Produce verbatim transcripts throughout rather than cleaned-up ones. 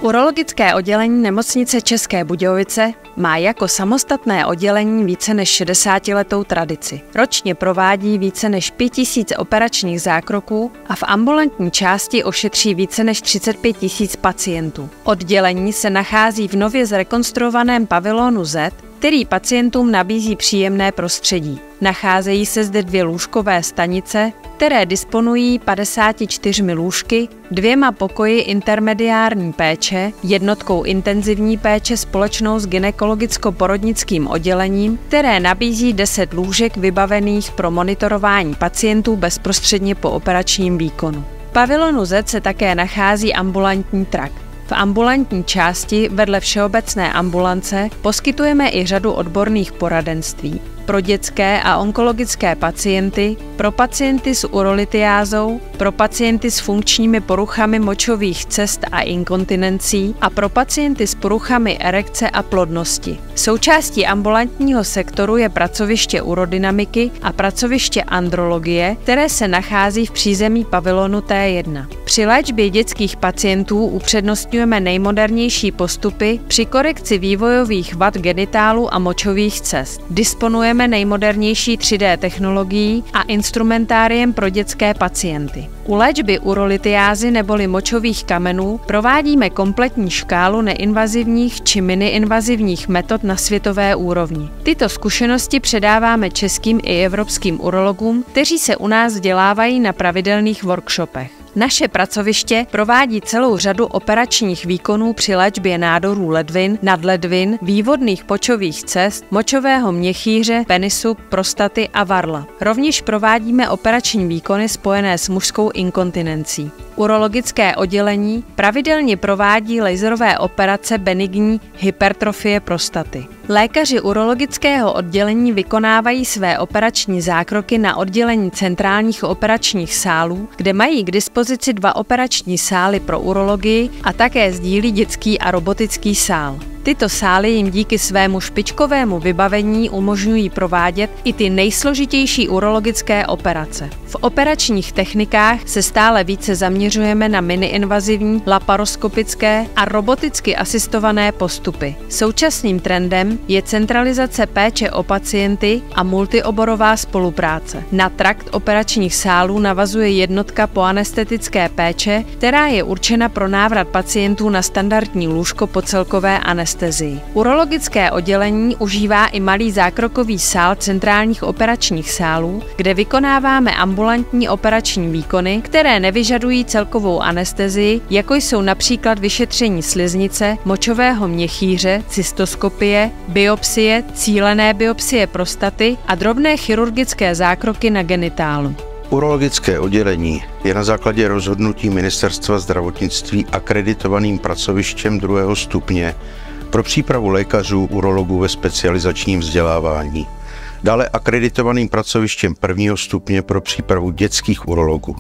Urologické oddělení Nemocnice České Budějovice má jako samostatné oddělení více než šedesátiletou tradici. Ročně provádí více než pět tisíc operačních zákroků a v ambulantní části ošetří více než třicet pět tisíc pacientů. Oddělení se nachází v nově zrekonstruovaném pavilonu Z, který pacientům nabízí příjemné prostředí. Nacházejí se zde dvě lůžkové stanice, které disponují padesáti čtyřmi lůžky, dvěma pokoji intermediární péče, jednotkou intenzivní péče společnou s gynekologicko-porodnickým oddělením, které nabízí deset lůžek vybavených pro monitorování pacientů bezprostředně po operačním výkonu. V pavilonu Z se také nachází ambulantní trakt. V ambulantní části vedle všeobecné ambulance poskytujeme i řadu odborných poradenství pro dětské a onkologické pacienty, pro pacienty s urolitiázou, pro pacienty s funkčními poruchami močových cest a inkontinencí a pro pacienty s poruchami erekce a plodnosti. Součástí ambulantního sektoru je pracoviště urodynamiky a pracoviště andrologie, které se nachází v přízemí pavilonu T jedna. Při léčbě dětských pacientů upřednostňujeme nejmodernější postupy při korekci vývojových vad genitálu a močových cest. Disponujeme nejmodernější tři dé technologií a instrumentáriem pro dětské pacienty. U léčby urolitiázy neboli močových kamenů provádíme kompletní škálu neinvazivních či miniinvazivních metod na světové úrovni. Tyto zkušenosti předáváme českým i evropským urologům, kteří se u nás vzdělávají na pravidelných workshopech. Naše pracoviště provádí celou řadu operačních výkonů při léčbě nádorů ledvin, nadledvin, vývodných močových cest, močového měchýře, penisu, prostaty a varla. Rovněž provádíme operační výkony spojené s mužskou inkontinencí. Urologické oddělení pravidelně provádí laserové operace benigní hypertrofie prostaty. Lékaři urologického oddělení vykonávají své operační zákroky na oddělení centrálních operačních sálů, kde mají k dispozici dva operační sály pro urologii a také sdílí dětský a robotický sál. Tyto sály jim díky svému špičkovému vybavení umožňují provádět i ty nejsložitější urologické operace. V operačních technikách se stále více zaměřujeme na miniinvazivní, laparoskopické a roboticky asistované postupy. Současným trendem je centralizace péče o pacienty a multioborová spolupráce. Na trakt operačních sálů navazuje jednotka poanestetické péče, která je určena pro návrat pacientů na standardní lůžko po celkové anestezii. Urologické oddělení užívá i malý zákrokový sál centrálních operačních sálů, kde vykonáváme ambulantní operační výkony, které nevyžadují celkovou anestezii, jako jsou například vyšetření sliznice, močového měchýře, cystoskopie, biopsie, cílené biopsie prostaty a drobné chirurgické zákroky na genitálu. Urologické oddělení je na základě rozhodnutí Ministerstva zdravotnictví akreditovaným pracovištěm druhého stupně pro přípravu lékařů urologů ve specializačním vzdělávání. Dále akreditovaným pracovištěm prvního stupně pro přípravu dětských urologů.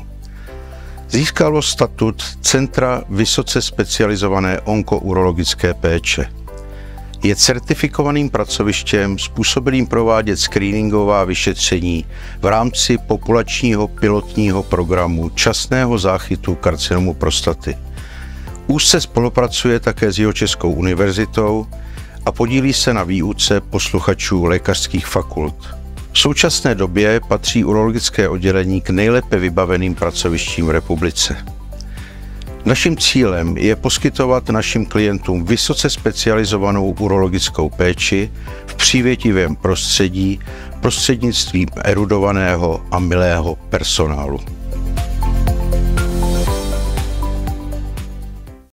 Získalo statut Centra vysoce specializované onkourologické péče. Je certifikovaným pracovištěm způsobilým provádět screeningová vyšetření v rámci populačního pilotního programu časného záchytu karcinomu prostaty. Úzce spolupracuje také s Jihočeskou univerzitou a podílí se na výuce posluchačů lékařských fakult. V současné době patří urologické oddělení k nejlépe vybaveným pracovištím v republice. Naším cílem je poskytovat našim klientům vysoce specializovanou urologickou péči v přívětivém prostředí prostřednictvím erudovaného a milého personálu.